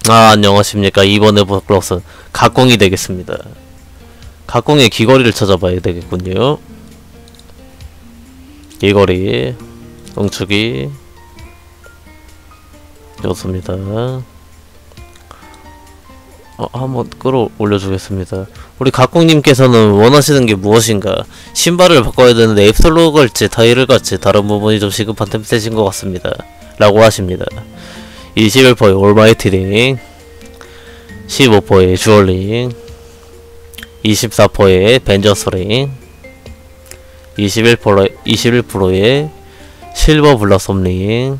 안녕하십니까. 이번에 볼 것은 각공이 되겠습니다. 각공의 귀걸이를 찾아봐야 되겠군요. 귀걸이, 응축이 좋습니다. 한번 끌어올려주겠습니다. 우리 각공님께서는 원하시는 게 무엇인가? 신발을 바꿔야 되는데 앱솔로 걸지 타일을 갈지 다른 부분이 좀 시급한 템셋인 것 같습니다. 라고 하십니다. 21%의 올마이티 링, 15%의 주얼링, 24%의 벤저스 링, 21%의 실버 블라썸 링,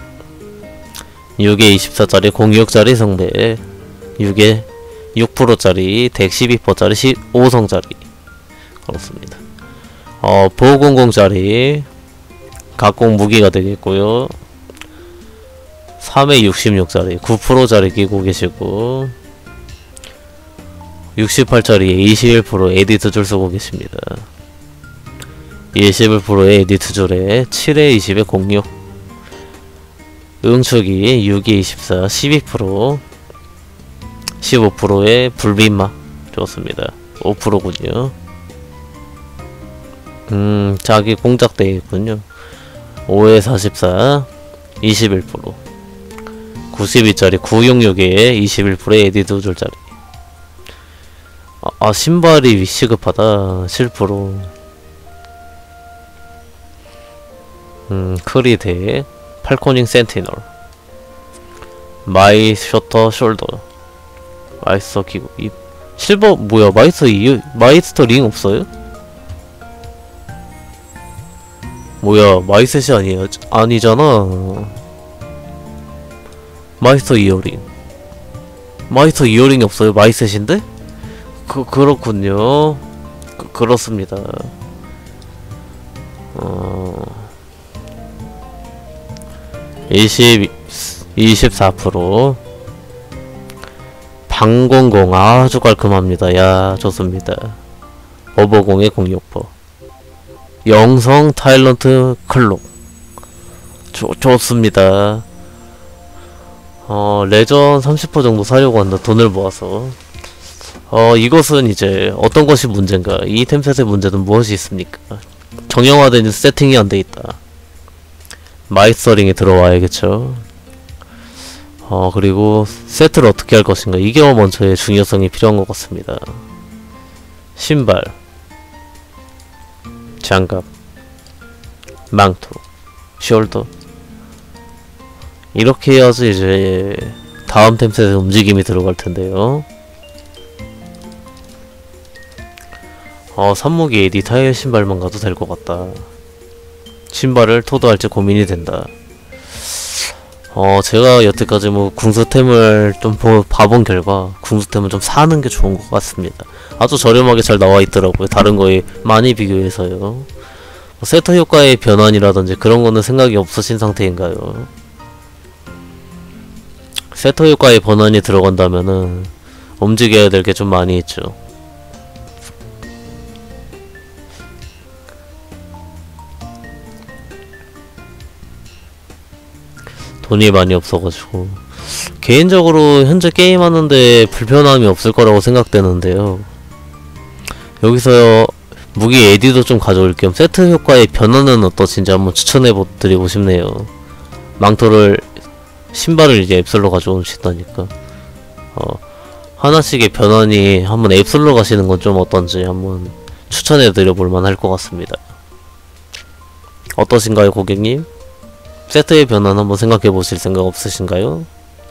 6에 24짜리 06짜리 성배, 6에 6%짜리 112%짜리 15성짜리 그렇습니다. 보호00짜리 각공 무기가 되겠고요. 3에 66짜리 9%짜리 끼고 계시고 68짜리에 21% 에디트 줄 쓰고 계십니다. 21%의 에디트 줄에 7에 20에 06 응축이 6에 24 12% 15%의 불빛막 좋습니다. 5%군요. 자기 공작 되겠군요. 5에 44 21% 92짜리 966에 21%의 에디트 줄짜리. 신발이 시급하다. 7% 크리덱 팔코닝 센티널 마이 셔터 숄더 마이스터 기구 실버 뭐야 마이스터 링 없어요? 뭐야 마이셋이 아니잖아. 마이스터 이어링 없어요? 마이셋인데? 그렇군요. 그렇습니다. 24% 방공공 아주 깔끔합니다. 야 좋습니다. 오버공의 06% 영성 타일런트 클록 좋습니다. 레전 30% 정도 사려고 한다. 돈을 모아서. 이것은 이제 어떤 것이 문제인가? 이 템셋의 문제는 무엇이 있습니까? 정형화된 세팅이 안 돼 있다. 마이스터링에 들어와야겠죠. 그리고 세트를 어떻게 할 것인가? 이게 먼저의 중요성이 필요한 것 같습니다. 신발, 장갑, 망토, 숄더 이렇게 해야지 이제 다음 템셋의 움직임이 들어갈 텐데요. 산모기 AD 타일 신발만 가도 될 것 같다. 신발을 토도할지 고민이 된다. 제가 여태까지 궁수템을 좀 봐본 결과 궁수템은 좀 사는 게 좋은 것 같습니다. 아주 저렴하게 잘 나와 있더라고요. 다른 거에 많이 비교해서요. 세터 효과의 변환이라든지 그런 거는 생각이 없으신 상태인가요? 세터 효과의 변환이 들어간다면은 움직여야 될 게 좀 많이 있죠. 돈이 많이 없어가지고 개인적으로 현재 게임하는데 불편함이 없을 거라고 생각되는데요. 여기서 무기 에디도 좀 가져올 겸 세트 효과의 변화는 어떠신지 한번 추천해드리고 싶네요. 망토를 신발을 이제 앱솔로 가져오신다니까 하나씩의 변환이 한번 앱솔로 가시는 건 좀 어떤지 한번 추천해드려 볼만 할 것 같습니다. 어떠신가요 고객님? 세트의 변환 한번 생각해 보실 생각 없으신가요?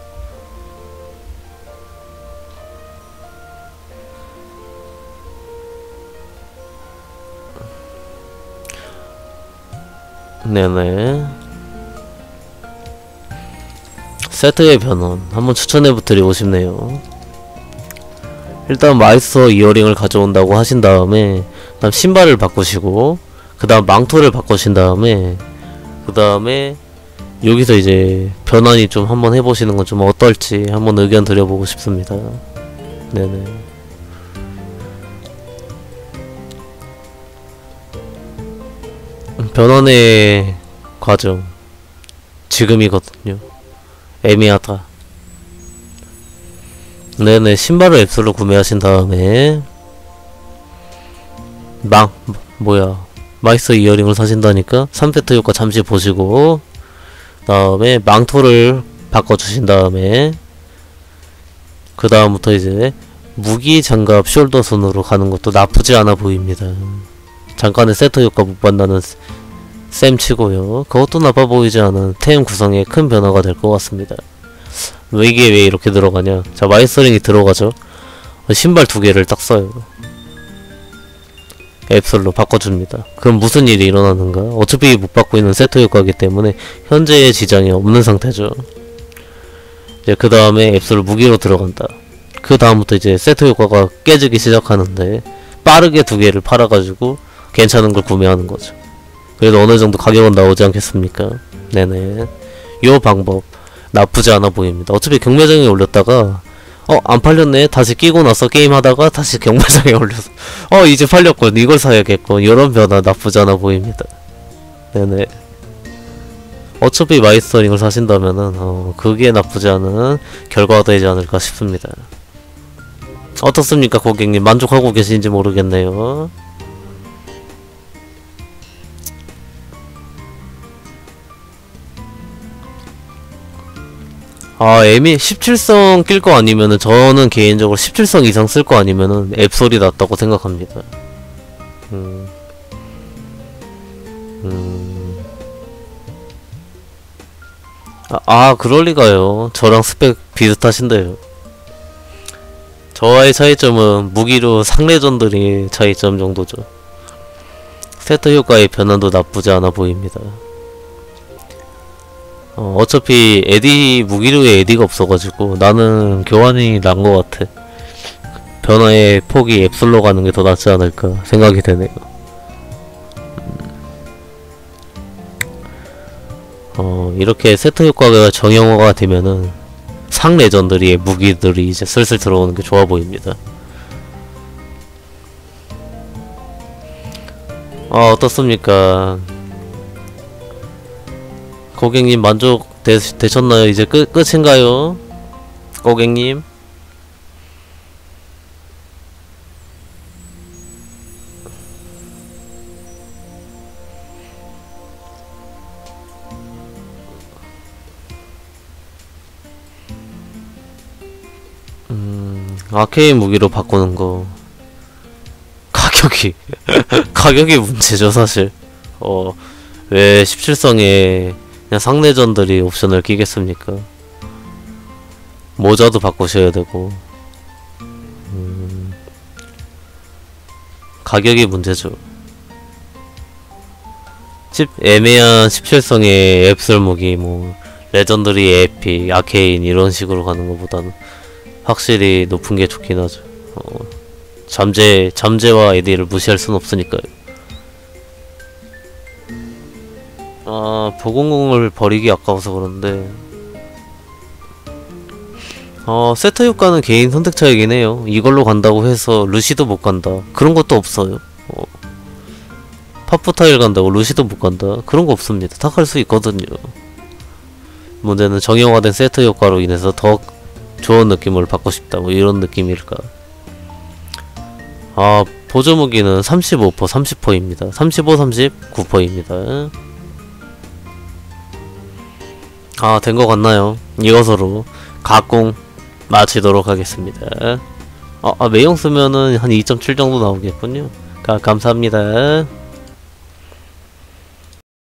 네네. 세트의 변환 한번 추천해 드리고 싶네요. 일단 마이스터 이어링을 가져온다고 하신 다음에 그다음 신발을 바꾸시고 그 다음 망토를 바꾸신 다음에 그 다음에 여기서 이제 변환이 좀 한번 해보시는 건 좀 어떨지 한번 의견 드려보고 싶습니다. 네네. 변환의 과정 지금이거든요. 애매하다. 네네, 신발을 앱솔로 구매하신 다음에 뭐야, 마이스터 이어링을 사신다니까 3세트 효과 잠시 보시고, 다음에 망토를 바꿔주신 다음에 그 다음부터 이제 무기, 장갑, 숄더 손으로 가는 것도 나쁘지 않아 보입니다. 잠깐의 세트 효과 못 받는다는 셈 치고요. 그것도 나빠 보이지 않은 템 구성에 큰 변화가 될 것 같습니다. 이게 왜 이렇게 들어가냐? 자, 마이스터링이 들어가죠. 신발 2개를 딱 써요. 앱솔로 바꿔줍니다. 그럼 무슨 일이 일어나는가? 어차피 못 받고 있는 세트 효과이기 때문에 현재의 지장이 없는 상태죠. 이제 그 다음에 앱솔로 무기로 들어간다. 그 다음부터 이제 세트 효과가 깨지기 시작하는데 빠르게 2개를 팔아가지고 괜찮은 걸 구매하는 거죠. 그래도 어느 정도 가격은 나오지 않겠습니까? 네네. 요 방법 나쁘지 않아 보입니다. 어차피 경매장에 올렸다가 안 팔렸네. 다시 끼고 나서 게임 하다가 다시 경매장에 올려서 이제 팔렸군. 이걸 사야겠군. 이런 변화 나쁘지 않아 보입니다. 네네. 어차피 마이스터링을 사신다면은 그게 나쁘지 않은 결과가 되지 않을까 싶습니다. 어떻습니까, 고객님? 만족하고 계신지 모르겠네요. M이 17성 낄 거 아니면은, 저는 개인적으로 17성 이상 쓸 거 아니면은 앱솔이 낫다고 생각합니다. 그럴리가요. 저랑 스펙 비슷하신데요. 저와의 차이점은 무기로 상레전들이 차이점 정도죠. 세트 효과의 변환도 나쁘지 않아 보입니다. 어차피 무기류에 에디가 없어가지고 나는 교환이 난 것 같아. 변화의 폭이 앱솔로 가는 게 더 낫지 않을까 생각이 되네요. 이렇게 세트 효과가 정형화가 되면은 상 레전드리의 무기들이 이제 슬슬 들어오는 게 좋아 보입니다. 어떻습니까? 고객님 만족되셨나요? 이제 끝인가요? 고객님? 아케인 무기로 바꾸는 거 가격이 가격이 문제죠 사실. 왜 17성에 그냥 상내전들이 옵션을 끼겠습니까? 모자도 바꾸셔야 되고 가격이 문제죠. 애매한 17성의 앱솔 무기 뭐 레전드리 에픽 아케인 이런 식으로 가는 것보다는 확실히 높은 게 좋긴 하죠. 잠재와 에디를 무시할 순 없으니까요. 보공공을 버리기 아까워서 그런데 세트 효과는 개인 선택 차이긴 해요. 이걸로 간다고 해서 루시도 못 간다 그런 것도 없어요. 파프타일 간다고 루시도 못 간다 그런 거 없습니다. 다 갈 수 있거든요. 문제는 정형화된 세트 효과로 인해서 더 좋은 느낌을 받고 싶다 뭐 이런 느낌일까. 보조 무기는 35%, 30%입니다. 35, 30, 9%입니다. 된 것 같나요? 이것으로 가공 마치도록 하겠습니다. 매형 쓰면은 한 2.7 정도 나오겠군요. 감사합니다.